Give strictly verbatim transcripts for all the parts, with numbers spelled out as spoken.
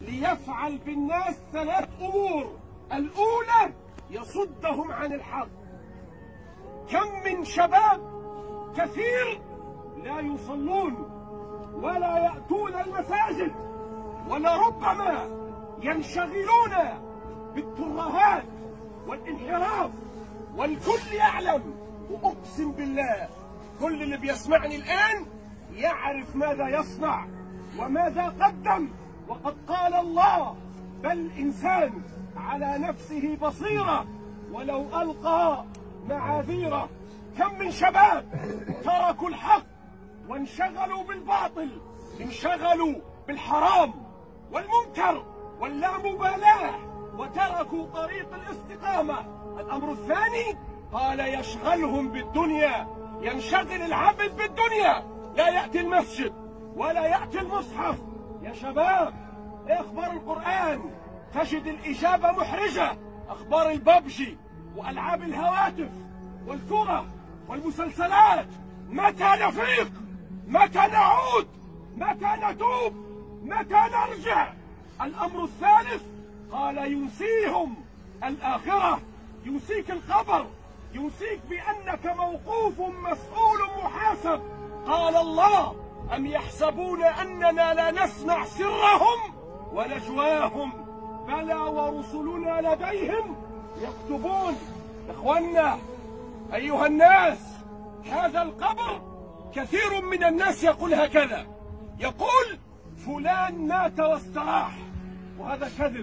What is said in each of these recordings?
ليفعل بالناس ثلاث أمور. الأولى يصدهم عن الحق. كم من شباب كثير لا يصلون ولا يأتون المساجد، ولربما ينشغلون بالترهات والانحراف، والكل يعلم، وأقسم بالله كل اللي بيسمعني الآن يعرف ماذا يصنع وماذا قدم. وقد قال الله: بل الإنسان على نفسه بصيرة ولو ألقى معاذيره. كم من شباب تركوا الحق وانشغلوا بالباطل، انشغلوا بالحرام والمنكر واللامبالاة وتركوا طريق الاستقامة. الأمر الثاني قال: يشغلهم بالدنيا، ينشغل العبد بالدنيا، لا يأتي المسجد ولا يأتي المصحف. يا شباب، اخبار القرآن تجد الإجابة محرجة. أخبار الببجي وألعاب الهواتف والكرة والمسلسلات، متى نفيق؟ متى نعود؟ متى نتوب؟ متى نرجع؟ الأمر الثالث قال: ينسيهم الآخرة، ينسيك القبر، ينسيك بأنك موقوف مسؤول محاسب. قال الله: أم يحسبون أننا لا نسمع سرهم ونجواهم؟ بلى ورسلنا لديهم يكتبون. إخوانا أيها الناس، هذا القبر كثير من الناس يقول هكذا، يقول: فلان مات واستراح، وهذا كذب.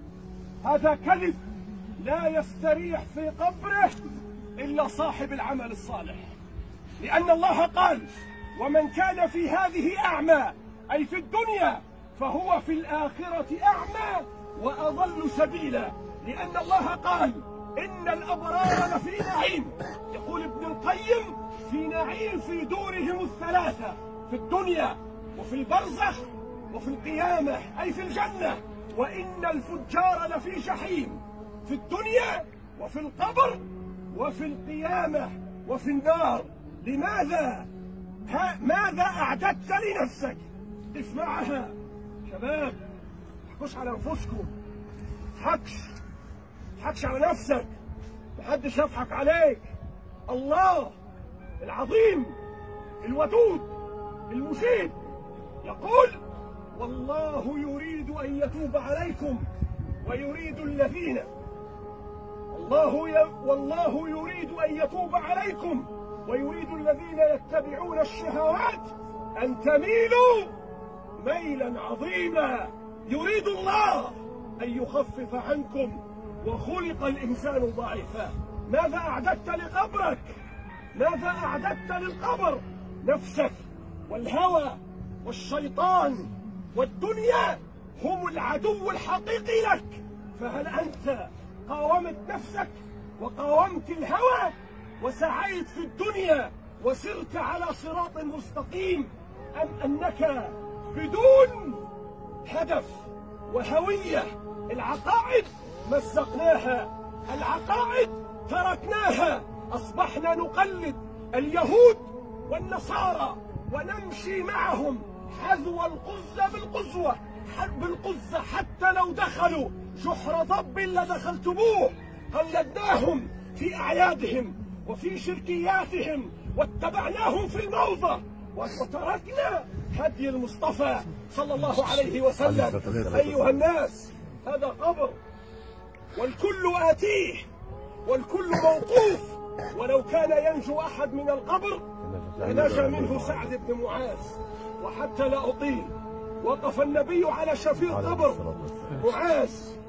هذا كذب. لا يستريح في قبره إلا صاحب العمل الصالح، لأن الله قال: ومن كان في هذه أعمى، أي في الدنيا، فهو في الآخرة أعمى وأضل سبيلا. لأن الله قال: إن الأبرار لفي نعيم. يقول ابن القيم: في نعيم في دورهم الثلاثة، في الدنيا وفي البرزخ وفي القيامة، أي في الجنة. وإن الفجار لفي جحيم، في الدنيا وفي القبر وفي القيامة وفي النار. لماذا؟ ها ماذا أعددت لنفسك؟ اسمعها شباب، ما تحكوش على أنفسكم، ما تضحكش، ما تضحكش على نفسك، محدش يضحك عليك. الله العظيم الودود المجيب يقول: والله يريد أن يتوب عليكم ويريد الذين الله ي... والله يريد أن يتوب عليكم ويريد الذين يتبعون الشهوات أن تميلوا ميلا عظيما. يريد الله أن يخفف عنكم وخلق الإنسان ضعيفا. ماذا أعددت لقبرك؟ ماذا أعددت للقبر؟ نفسك والهوى والشيطان والدنيا هم العدو الحقيقي لك. فهل أنت قاومت نفسك وقاومت الهوى وسعيت في الدنيا وسرت على صراط مستقيم، أم أنك بدون هدف وهوية؟ العقائد مزقناها، العقائد تركناها، أصبحنا نقلد اليهود والنصارى ونمشي معهم حذو القزة بالقزوة بالقزة، حتى لو دخلوا جحر ضب لدخلتموه. قلدناهم في أعيادهم وفي شركياتهم واتبعناهم في الموضة وتركنا هدي المصطفى صلى الله عليه وسلم. أيها الناس، هذا قبر والكل آتيه والكل موقوف، ولو كان ينجو أحد من القبر لنجا منه سعد بن معاذ. وحتى لا أطيل، وقف النبي على شفير قبر معاذ،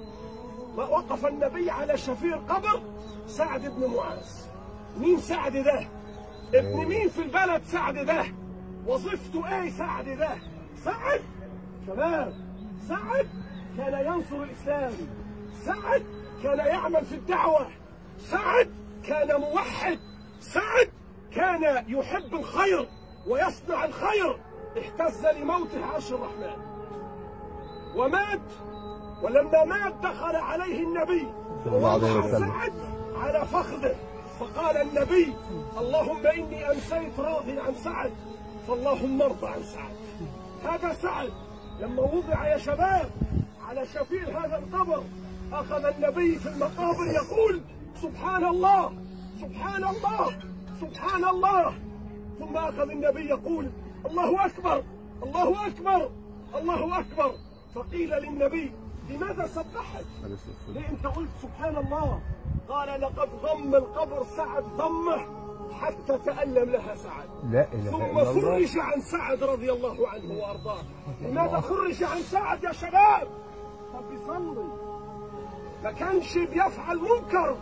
وقف النبي على شفير قبر سعد بن معاذ. مين سعد ده؟ ابن مين في البلد سعد ده؟ وظيفته ايه سعد ده؟ سعد شباب، سعد كان ينصر الإسلام، سعد كان يعمل في الدعوة، سعد كان موحد، سعد كان يحب الخير ويصنع الخير. اهتز لموته عرش الرحمن ومات، ولما مات دخل عليه النبي ووضع سعد على فخذه، فقال النبي: اللهم إني أمسيت راضي عن سعد، فاللهم ارضى عن سعد. هذا سعد لما وضع يا شباب على شفير هذا القبر أخذ النبي في المقابر يقول سبحان الله سبحان الله سبحان الله، ثم أخذ النبي يقول الله أكبر الله أكبر الله أكبر. فقيل للنبي لماذا سبحت؟ ليه أنت قلت سبحان الله؟ قال لقد ضم القبر سعد ضمه حتى تألم لها سعد. لا إله ثم إلا الله. فرج عن سعد رضي الله عنه وأرضاه. لماذا فرج عن سعد يا شباب؟ طب بيصلي، ما كانش بيفعل منكر،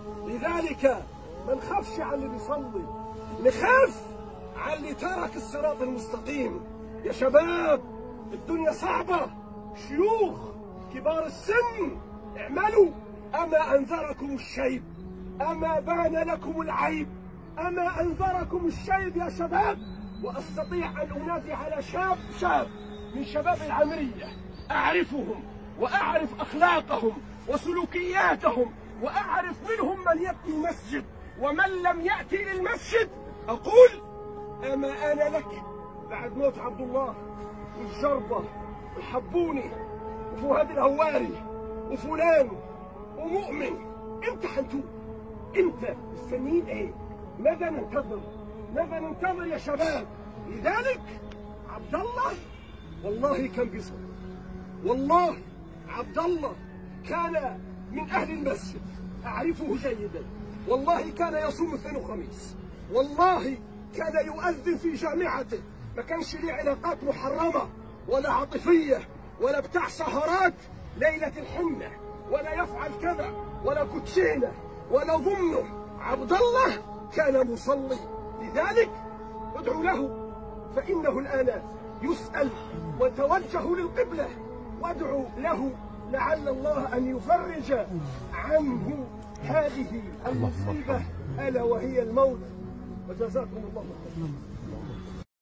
لذلك ما نخافش على اللي بيصلي، نخاف على اللي ترك الصراط المستقيم. يا شباب الدنيا صعبة، شيوخ كبار السن اعملوا، أما أنذركم الشيب أما بان لكم العيب، أما أنذركم الشيب يا شباب. وأستطيع أن أنادي على شاب شاب من شباب العمرية أعرفهم وأعرف أخلاقهم وسلوكياتهم، وأعرف منهم من يأتي المسجد ومن لم يأتي للمسجد. أقول أما أنا لك بعد موت عبد الله والجربة والحبوني وفؤاد الهواري وفلان ومؤمن، امتى حنتوب؟ امتى؟ مستنيين ايه؟ ماذا ننتظر؟ ماذا ننتظر يا شباب؟ لذلك عبد الله والله كان بيصلي، والله عبد الله كان من اهل المسجد اعرفه جيدا، والله كان يصوم اثنين وخميس، والله كان يؤذن في جامعته، ما كانش ليه علاقات محرمه ولا عاطفيه ولا بتاع سهرات ليله الحنه، ولا يفعل كذا ولا كوتشينه ولا ضمنه. عبد الله كان مصلي، لذلك ادعوا له فانه الان يسال، وتوجهوا للقبله وادعوا له لعل الله ان يفرج عنه هذه المصيبه الا وهي الموت. وجزاكم الله خيرا.